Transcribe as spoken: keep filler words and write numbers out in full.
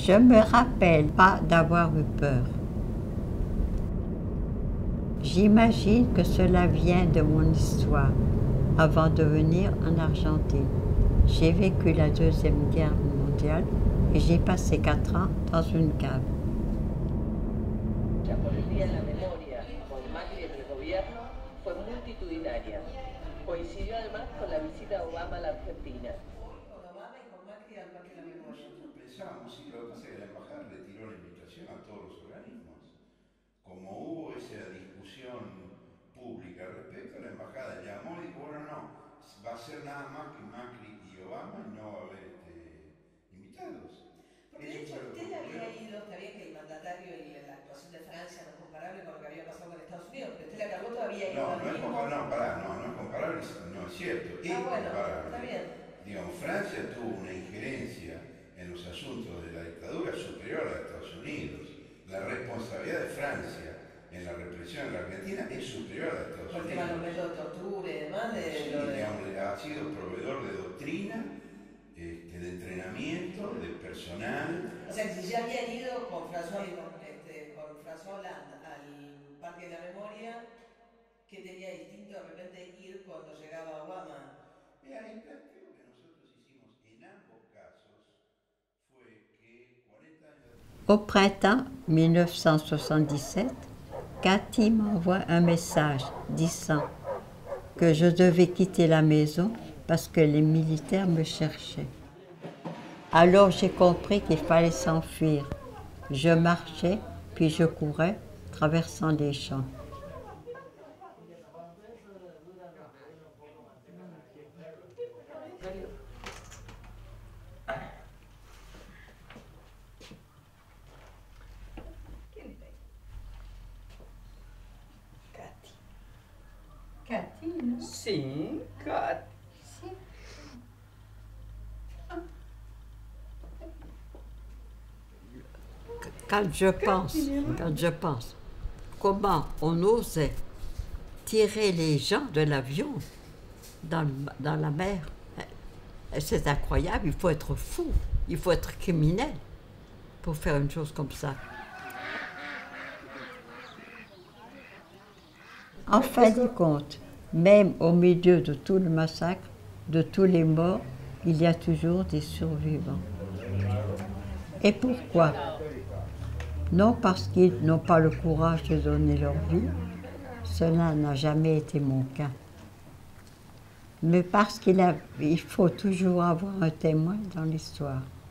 Je me rappelle pas d'avoir eu peur. J'imagine que cela vient de mon histoire avant de venir en Argentine. J'ai vécu la Deuxième Guerre mondiale et j'ai passé quatre ans dans une cave. La policía en la memoria con Macri en el gobierno fue multitudinaria. Coincidió además con la visita de Obama a la Argentina. Con Obama y con Macri al Parque de la Memoria. Nosotros pensábamos, sí, lo que pasa es que la embajada retiró la invitación a todos los organismos. Como hubo esa discusión pública al respecto, la embajada llamó y dijo, bueno, no, va a ser nada más que Macri y Obama y no va a haber este, invitados. Porque de hecho usted había ido, está bien que el mandatario y la actuación de Francia no es comparable con lo que había pasado con Estados Unidos, pero usted le cargó todavía ido No, al no es mismo. comparable, no, pará, no, no es comparable, no es cierto, es Ah, bueno, comparable. está bien. Digamos, Francia tuvo una injerencia en los asuntos de la dictadura superior a la de Estados Unidos. La responsabilidad de Francia en la represión en la Argentina es superior a la de Estados Por el Unidos. tema de los métodos de tortura y demás. De, Sí, lo de... digamos, ha sido proveedor de doctrina, este, de entrenamiento, de personal. O sea, que si ya habían ido con François, este, con François Hollande al Parque de la Memoria, ¿qué tenía distinto de repente ir cuando llegaba Obama? Mira, el planteo que nosotros hicimos en ambos casos fue que cuarenta años después... Au printemps mille neuf cent soixante-dix-sept, Cathy m'envoie un message disant que je devais quitter la maison parce que les militaires me cherchaient. Alors j'ai compris qu'il fallait s'enfuir. Je marchais, puis je courais, traversant les champs. Cathy, non? Sí, Cat. Quand je pense, quand je pense, comment on osait tirer les gens de l'avion dans, dans la mer, c'est incroyable, il faut être fou, il faut être criminel pour faire une chose comme ça. En fin de compte, même au milieu de tout le massacre, de tous les morts, il y a toujours des survivants. Et pourquoi? Non parce qu'ils n'ont pas le courage de donner leur vie, cela n'a jamais été mon cas, mais parce qu'il a, il faut toujours avoir un témoin dans l'histoire.